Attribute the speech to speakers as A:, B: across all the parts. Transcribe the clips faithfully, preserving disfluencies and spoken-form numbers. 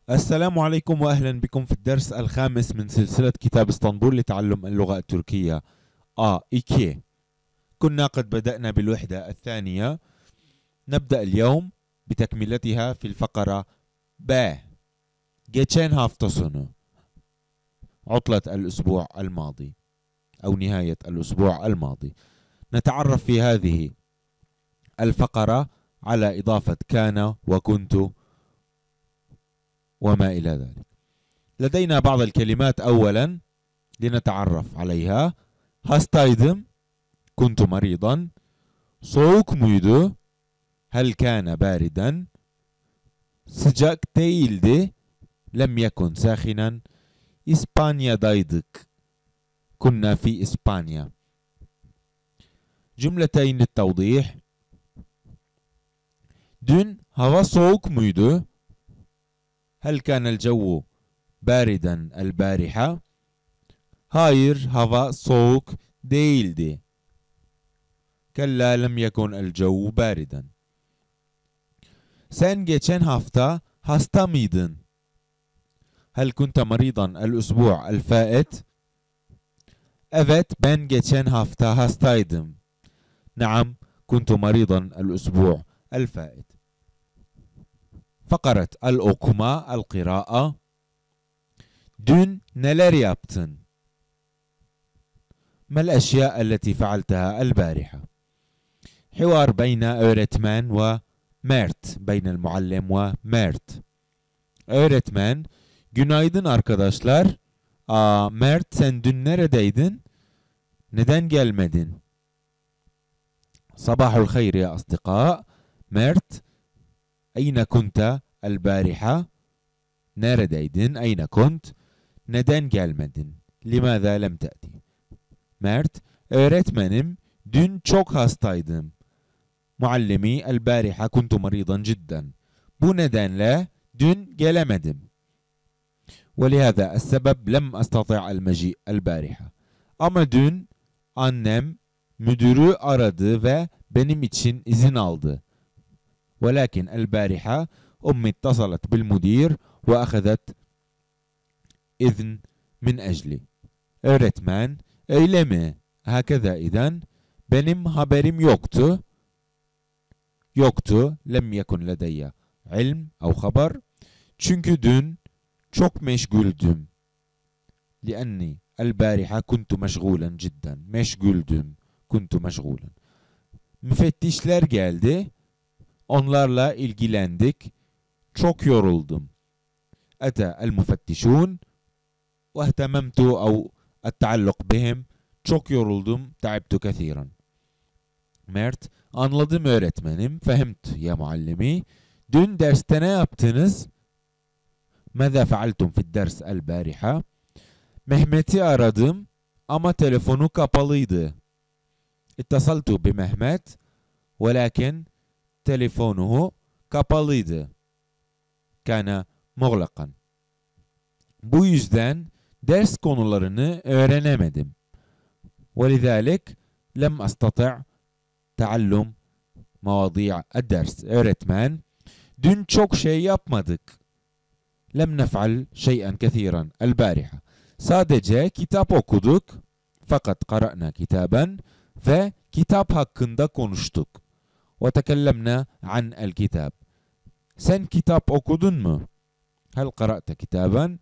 A: السلام عليكم وأهلا بكم في الدرس الخامس من سلسلة كتاب اسطنبول لتعلم اللغة التركية آ إيكي. كنا قد بدأنا بالوحدة الثانية. نبدأ اليوم بتكملتها في الفقرة ب. Geçen hafta sonu عطلة الأسبوع الماضي أو نهاية الأسبوع الماضي. نتعرف في هذه الفقرة على إضافة كان وكنت وما إلى ذلك. لدينا بعض الكلمات أولا لنتعرف عليها. hastaydım كنت مريضا. soğuk muydu هل كان باردا. sıcak değildi لم يكن ساخنا. İspanya'daydık كنا في إسبانيا. جملتين للتوضيح. dün hava soğuk muydu هل كان الجو باردا البارحة. hayır hava soğuk değildi. كلا لم يكن الجو باردا. sen geçen hafta hasta mıydın هل كنت مريضا الأسبوع الفائت. evet ben geçen hafta hastaydım. نعم كنت مريضا الأسبوع الفائت. فقرة الأوكما القراءة. dün neler yaptın ما الأشياء التي فعلتها البارحة. حوار بين öğretmen و Mert, بين المعلم و Mert. öğretmen, günaydın arkadaşlar. Aa, Mert sen dün neredeydin? Neden gelmedin? صباح الخير يا أصدقاء. Mert, أين كنت البارحة؟ neredeydin? أين كنت؟ neden gelmedin? لماذا لم تأتي؟ Mert, öğretmenim, dün çok hastaydım. Muallimi, البارحة كنت مريضا جدا. Bu nedenle dün gelemedim. ولهذا السبب لم أستطع المجيء البارحة. Ama dün annem müdürü aradı ve benim için izin aldı. ولكن البارحة أمي اتصلت بالمدير وأخذت إذن من أجلي. öğretmen, öyle mi? هكذا إذن. benim haberim yoktu. yoktu. لم يكن لدي علم أو خبر. çünkü dün çok meşguldüm. لأني البارحة كنت مشغولا جدا. meşguldüm. كنت مشغولا. müfettişler geldi. Onlarla ilgilendik. Çok yoruldum. أتى المفتشون واهتممت أو التعلق بهم. Çok yoruldum. تعبت كثيرا. Mert, anladım öğretmenim. فهمت يا معلمي. Dün derste ne yaptınız? ماذا فعلتم في الدرس البارحة? Mehmet'i aradım ama telefonu kapalıydı. اتصلت بمهمت ولكن تليفونه kapalıydı. كان مغلقا. Bu yüzden ders konularını öğrenemedim. ولذلك لم أستطع تعلم مواضيع الدرس. öğretmen, dün çok şey yapmadık. لم نفعل شيئا كثيرا البارحة. sadece kitap okuduk. fakat قرأنا كتابا ve kitap hakkında konuştuk. وتكلمنا عن الكتاب. sen kitap okudun mu? هل قرأت كتابا?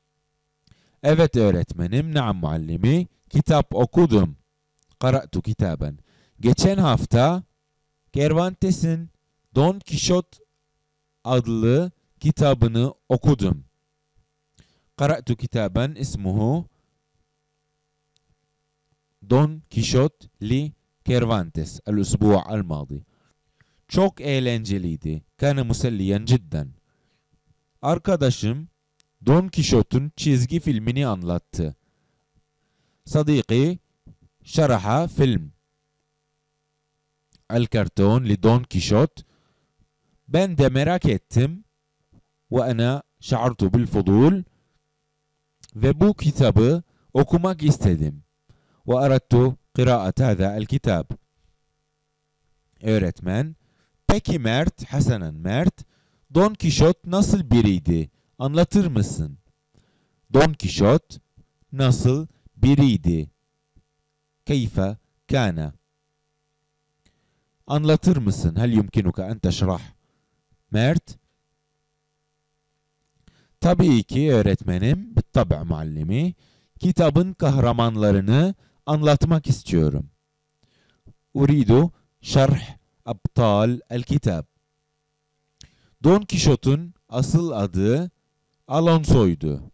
A: evet öğretmenim. نعم معلمي. kitap okudum. قرأت كتابا. geçen hafta Cervantes'in Don Kişot adlı kitabını okudum. قرأت كتابا اسمه Don Kişot li Cervantes الأسبوع الماضي. çok eğlenceliydi. كان مسليا جدا. arkadaşım Don Kişot'un çizgi filmini anlattı. صديقي شرح فيلم الكرتون لدون كيشوت. ben de merak ettim. وأنا شعرت بالفضول. ve bu kitabı okumak istedim. وأردت قراءة هذا الكتاب. öğretmen, peki Mert, Hasanen Mert, Don Kişot nasıl biriydi? Anlatır mısın? Don Kişot nasıl biriydi? Keyfe kana. Anlatır mısın? Hel yumkinuka en teşrah? Mert. Tabii ki öğretmenim. Bittabi muallimi. Kitabın kahramanlarını anlatmak istiyorum. Uridu şerh abtal el kitab. Don Kişot'un asıl adı Alonso'ydu.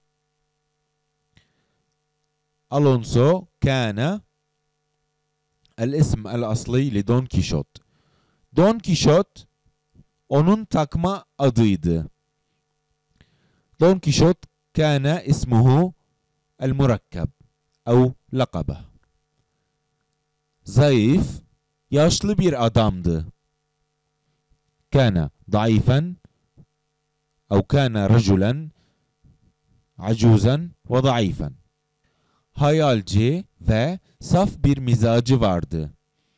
A: Alonso kana el ism el asli li Don Kişot. Don Kişot onun takma adıydı. Don Kişot kana ismuhu el murakkab ev lakaba. Zayıf, yaşlı bir adamdı. Kana zayıfen ev kana raculen acuzan ve zayıfen. Hayalci ve saf bir mizacı vardı.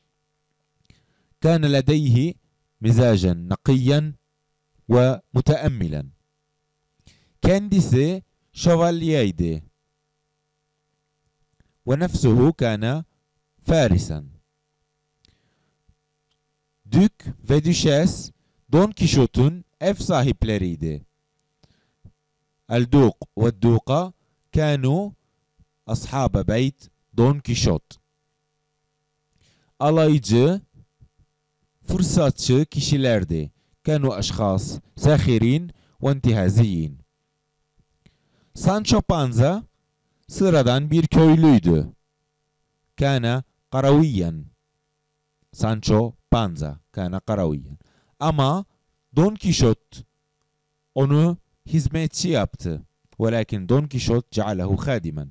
A: Kana ledeyhi mizacen nakiyen ve muteemmilen. Kendisi şövalyeydi. Ve nefsuhu kana farisen. Dük ve düşes Don Kişot'un ev sahipleriydi. El-Duk ve Duka kanu ashab beyt Don Kişot. Alaycı, fırsatçı kişilerdi. Kanu eşkhas sahirin ve intihaziyin. Sancho Panza sıradan bir köylüydü. Kana karawiyen. Sancho Panza kana karawiyen. Ama Don Kişot onu hizmetçi yaptı. Velakin Don Kişot cealehu khadimen.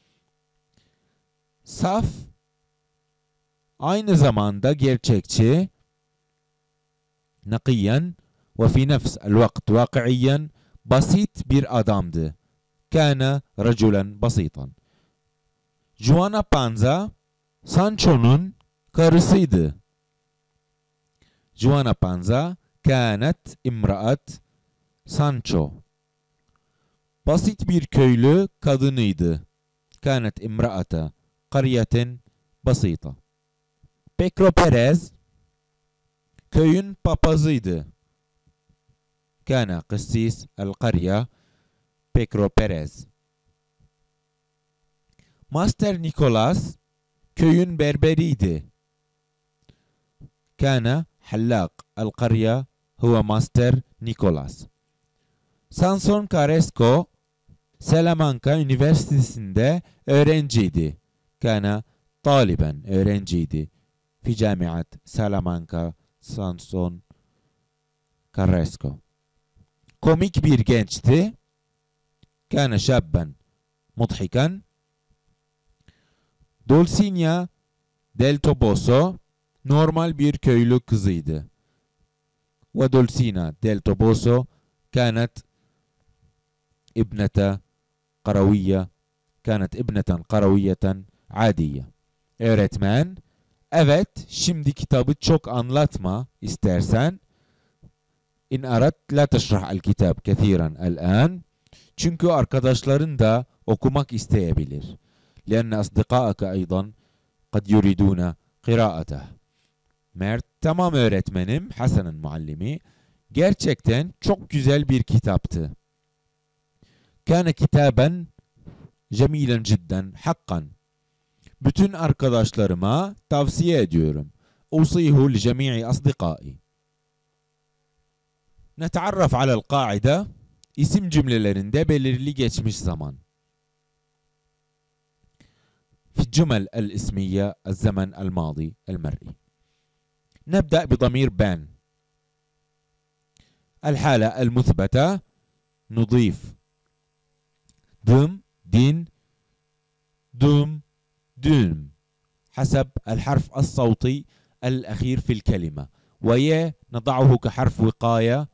A: Saf, aynı zamanda gerçekçi, nakiyen ve fi nefs el vakt vakiiyen basit bir adamdı. Kana raculen basitan. Juana Panza Sancho'nun karısıydı. Juana Panza kânet imraat Sancho. Basit bir köylü kadınıydı. Kânet imraata kariyetin basita. Pedro Perez köyün papazıydı. Kana kıssis el kariye Pedro Perez. Master Nicholas köyün berberiydi. Kana hallak el kariye huve Master Nicholas. Samson Carrasco Salamanca Üniversitesi'nde öğrenciydi. Kana taliben öğrenciydi. Fi Camiat Salamanca Samson Carrasco. Komik bir gençti. Kana şabben mudhikan. Dulcinea del Toboso normal bir köylü kızıydı. Ve Dulcinea del Toboso كانت ابنة قروية كانت ابنة قروية عادية. Öğretmen, evet, şimdi kitabı çok anlatma istersen. İn arat la teşrah el kitab kethiran el-an. Çünkü arkadaşların da okumak isteyebilir. لأن أصدقائك أيضا قد يريدون قراءته. Mert, tamam öğretmenim, Hasan'ın muallimi. Gerçekten çok güzel bir kitaptı. Kana kitaben cemilen cidden hakkan. Bütün arkadaşlarıma tavsiye ediyorum. Usihu li cemi'i asdikai. Netaarraf alel qaide. İsim cümlelerinde belirli geçmiş zaman. Fi cümel el ismiye el zaman el madi el mer'i. Nebda bi damir ben. الحالة المثبتة نضيف دم دين دم دم حسب الحرف الصوتي الأخير في الكلمة ويا نضعه كحرف وقاية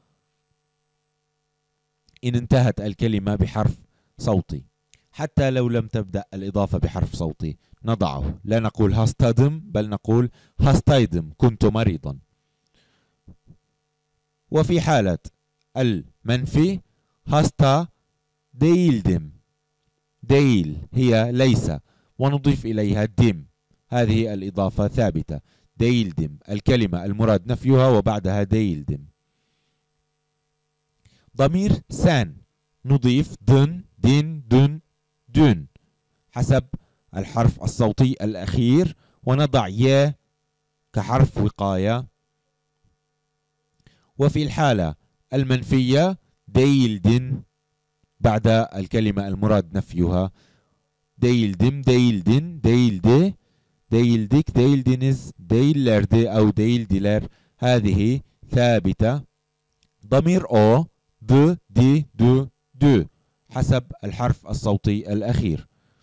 A: إن انتهت الكلمة بحرف صوتي حتى لو لم تبدأ الإضافة بحرف صوتي نضعه لا نقول هستدم بل نقول هستيدم كنت مريضا. وفي حالة المنفي hasta değildim. değil هي ليس، ونضيف إليها dim. هذه الإضافة ثابتة. değildim الكلمة المراد نفيها وبعدها değildim. ضمير sen نضيف dın, din, dün, dün حسب الحرف الصوتي الأخير، ونضع ي كحرف وقاية. وفي الحالة المنفية değildin بعد الكلمة المراد نفيها. değildim, değildin, değildi، değildik، değildiniz، değillerdi أو değildiler. هذه ثابتة. ضمير o د، دي، دو، دو حسب الحرف الصوتي الأخير.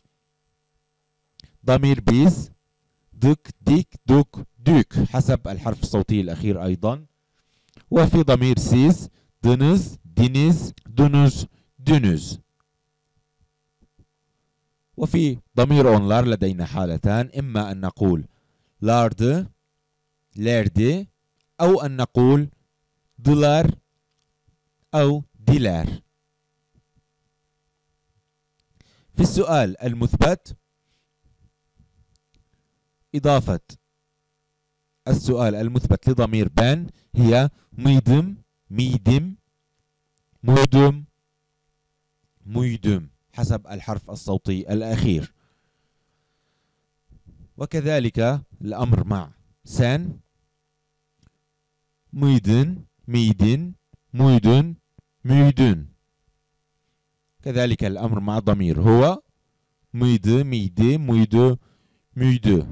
A: ضمير biz دك، ديك، دوك، دوك حسب الحرف الصوتي الأخير أيضا. وفي ضمير siz dınız، diniz، dunuz، dünüz. وفي ضمير onlar لدينا حالتان، إما أن نقول lardı، lerdi، أو أن نقول dılar أو diler. في السؤال المثبت إضافة السؤال المثبت لضمير ben هي mıydım، miydim، muydum، muydum حسب الحرف الصوتي الأخير. وكذلك الأمر مع sen mıydın، miydin، muydun، müydün. كذلك الأمر مع ضمير هو mıydı، miydi، muydu، müydü.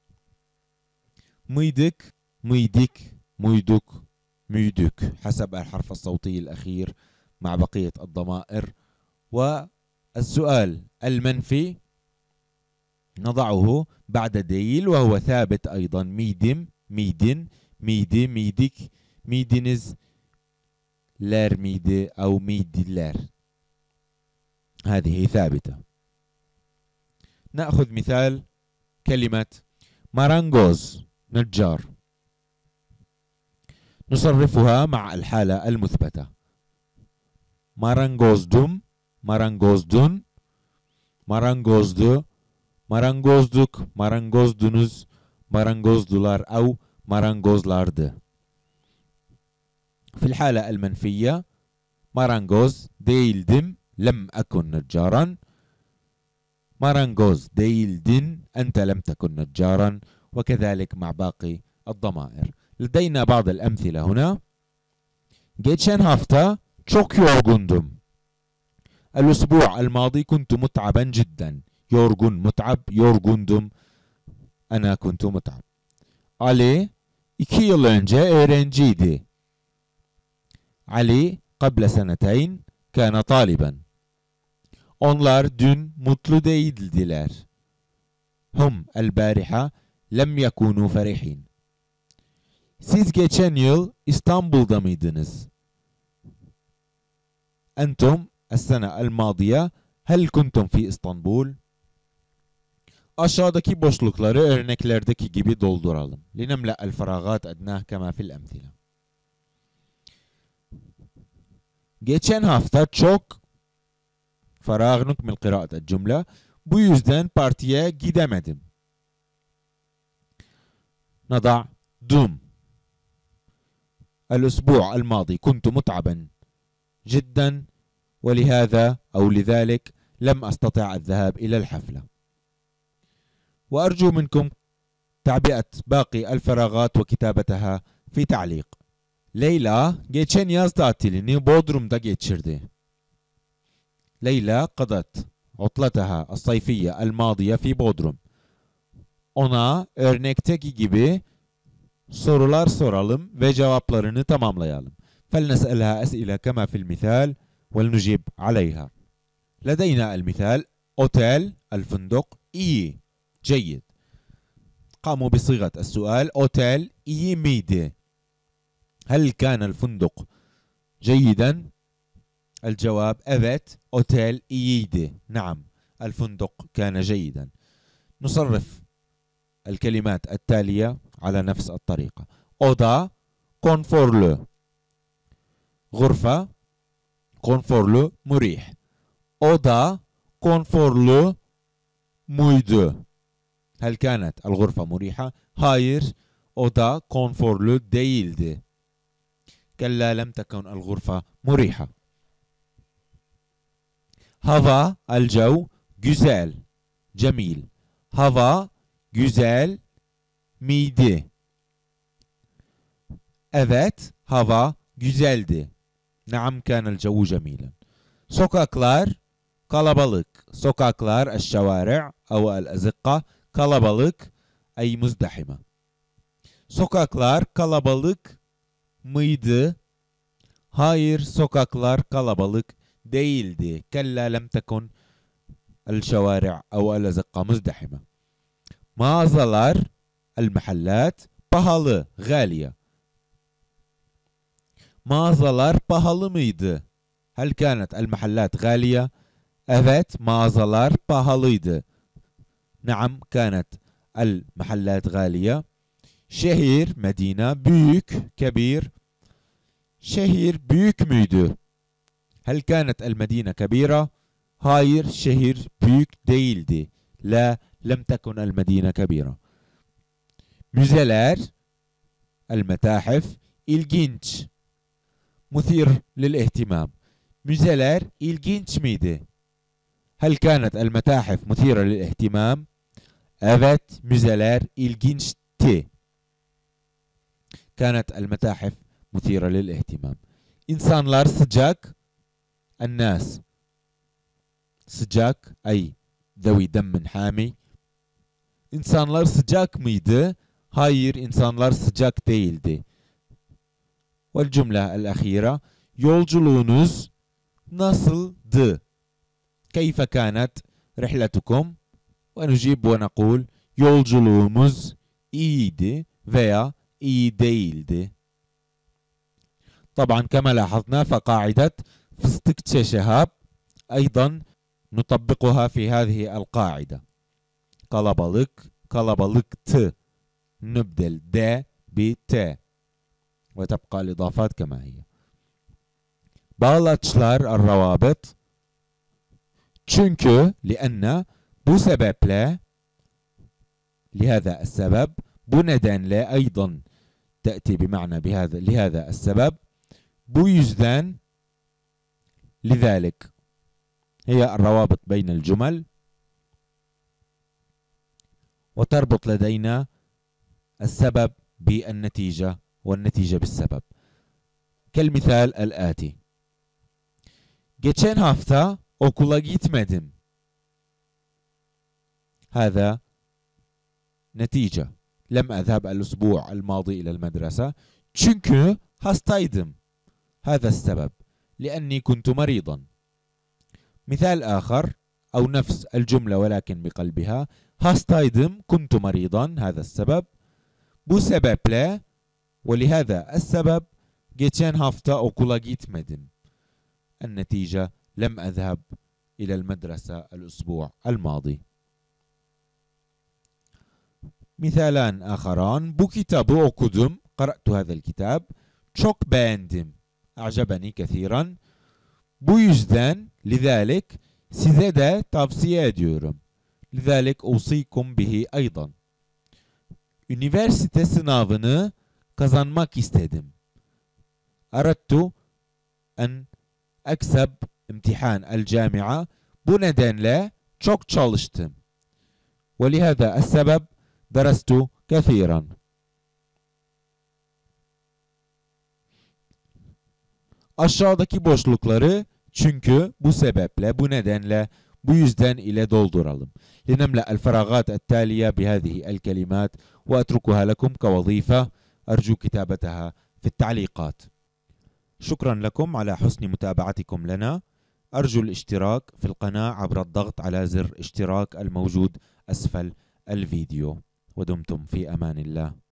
A: mıydık، mıydik، muyduk، müydük حسب الحرف الصوتي الأخير مع بقية الضمائر. والسؤال المنفي نضعه بعد ديل وهو ثابت أيضا، ميدم، ميدن، ميدي، ميدك، ميدنز، لار ميدي أو ميدلار. هذه ثابتة. نأخذ مثال كلمة مارانجوز نجار، نصرفها مع الحالة المثبتة. مارانجوزدum، مارانجوزدun، مارانجوزdu، marangozduk، marangozdunuz، marangozdular أو marangozlardı. في الحالة المنفية marangoz değildim، لم أكن نجارا. marangoz değildin، أنت لم تكن نجارا. وكذلك مع باقي الضمائر. لدينا بعض الأمثلة هنا. geçen hafta çok yorgundum. الأسبوع الماضي كنت متعبا جدا. yorgun متعب، yorgundum أنا كنت متعب. Ali iki yıl önce öğrenciydi. Ali قبل سنتين كان طالبا. onlar dün mutlu değildiler. هم البارحة لم يكونوا فرحين. siz geçen yıl İstanbul'da mıydınız? أنتم السنة الماضية هل كنتم في إسطنبول؟ Aşağıdaki boşlukları örneklerdeki gibi dolduralım. لنملأ الفراغات أدناه كما في الأمثلة. geçen hafta çok فراغ نكمل قراءة الجملة. bu yüzden partiye gidemedim. نضع dum. الأسبوع الماضي كنت متعبا جدا ولهذا أو لذلك لم أستطع الذهاب إلى الحفلة. وأرجو منكم تعبئة باقي الفراغات وكتابتها في تعليق. Leyla geçen yaz tatilini Bodrum'da geçirdi. Leyla قضت عطلتها الصيفية الماضية في Bodrum. Ona örnekteki gibi sorular soralım ve cevaplarını tamamlayalım. فلنسألها أسئلة كما في المثال ولنجيب عليها. لدينا المثال أوتيل الفندق إي جيد. قاموا بصيغة السؤال أوتيل إي ميدي. هل كان الفندق جيدا؟ الجواب evet أوتيل إيدي. نعم الفندق كان جيدا. نصرف الكلمات التالية على نفس الطريقة. oda konforlu. غرفة konforlu, مريح. oda konforlu muydu? هل كانت الغرفة مريحة؟ hayır, oda konforlu değildi. كلا لم تكن الغرفة مريحة. hava الجو güzel, جميل. hava güzel miydi? Evet, hava güzeldi. نعم كان الجو جميلا. sokaklar kalabalık. sokaklar الشوارع أو الأزقة kalabalık أي مزدحمة. sokaklar kalabalık mıydı? hayır, sokaklar kalabalık değildi. كلا لم تكن الشوارع أو الأزقة مزدحمة. mağazalar المحلات pahalı, غالية. mağazalar pahalı mıydı? هل كانت المحلات غالية؟ evet, mağazalar pahalıydı. نعم كانت المحلات غالية. şehir مدينة büyük, كبير. şehir büyük müydü? هل كانت المدينة كبيرة؟ hayır, şehir büyük değildi. لا لم تكن المدينة كبيرة. müzeler المتاحف ilginç, مثير للاهتمام. müzeler ilginç miydi? هل كانت المتاحف مثيرة للاهتمام؟ evet, müzeler ilginçti. كانت المتاحف مثيرة للاهتمام. İnsanlar sıcak. الناس sıcak أي ذوي دم حامي. İnsanlar sıcak mıydı? hayır, insanlar sıcak değildi. والجملة الأخيرة yolculuğunuz nasıldı? كيف كانت رحلتكم؟ ونجيب ونقول yolculuğumuz iyiydi veya iyi değildi. طبعا كما لاحظنا فقاعدة فستكتش شهاب أيضا نطبقها في هذه القاعدة. kalabalık, kalabalıktı. نبدل د بت وتبقى الإضافات كما هي. bağlaçlar الروابط çünkü لأن bu sebeple لهذا السبب bu nedenle أيضا تأتي بمعنى بهذا لهذا السبب bu yüzden لذلك هي الروابط بين الجمل وتربط لدينا السبب بالنتيجة والنتيجة بالسبب. كالمثال الآتي: geçen hafta okula gitmedim. هذا نتيجة. لم أذهب الأسبوع الماضي إلى المدرسة çünkü hastaydım. هذا السبب لأني كنت مريضا. مثال آخر أو نفس الجملة ولكن بقلبها: hastaydım, كنت مريضا. هذا السبب. bu sebeple ولهذا السبب geçen hafta okula gitmedim. النتيجة لم أذهب إلى المدرسة الأسبوع الماضي. مثالان آخران: bu kitabı okudum. قرأت هذا الكتاب. çok beğendim. أعجبني كثيرا. bu yüzden لذلك size de tavsiye ediyorum. لذلك أوصيكم به أيضا. üniversite sınavını kazanmak istedim. أردت أن أكسب امتحان الجامعة. bu nedenle çok çalıştım. ولهذا السبب درست كثيرا. aşağıdaki boşlukları çünkü, bu sebeple, bu nedenle, bu yüzden ile dolduralım. لنملأ الفراغات التالية بهذه الكلمات وأتركها لكم كوظيفة أرجو كتابتها في التعليقات. شكرا لكم على حسن متابعتكم لنا. أرجو الاشتراك في القناة عبر الضغط على زر اشتراك الموجود أسفل الفيديو. ودمتم في أمان الله.